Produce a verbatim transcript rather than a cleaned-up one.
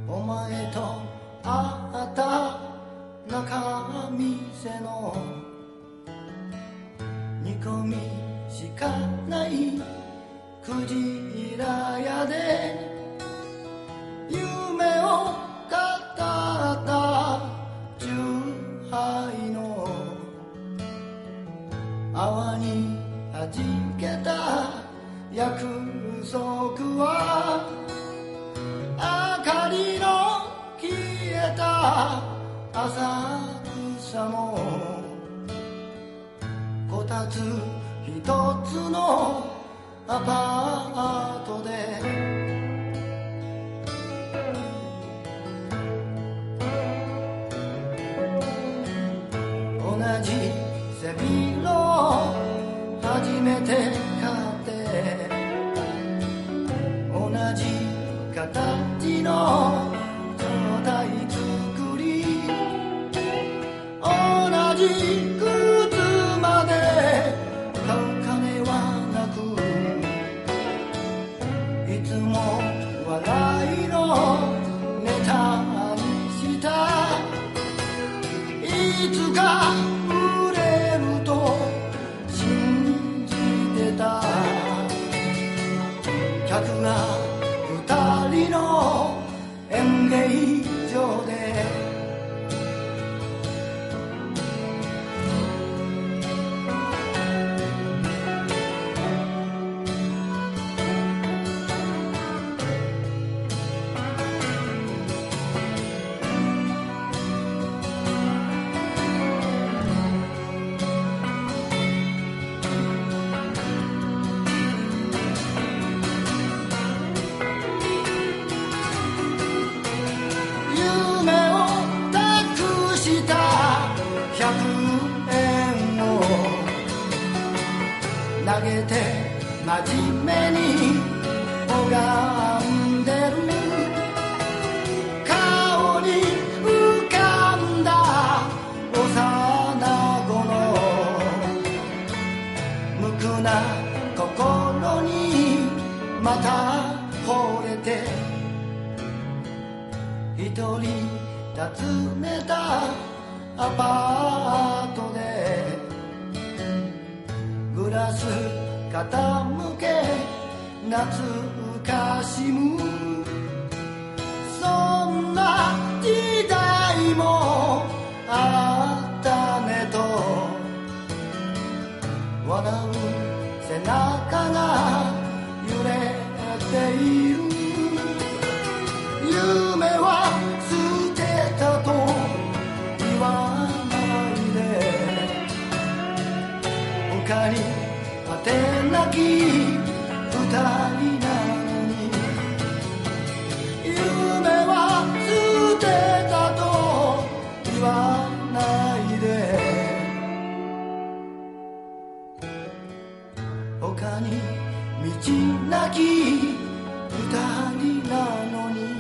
お前と会った仲見世の煮込みしかないクジラ屋で夢を語った酎ハイの泡にはじけた約束は明かりの消えた浅草のこたつ一つのアパートで同じ背広を初めて買って同じ形の状態作り同じ靴まで買う金はなくいつも笑いのネタにしたいつか売れると信じてた客が二人の演芸場で投げて真面目に拝んでる顔に浮かんだ幼子の無垢な心にまた惚れて一人訪ねたアパートでグラス傾け懐かしむそんな時代もあったねと笑う背中が揺れている夢は捨てたと言わないで他に果てなき二人なのに夢は捨てたと言わないで他に道なき二人なのに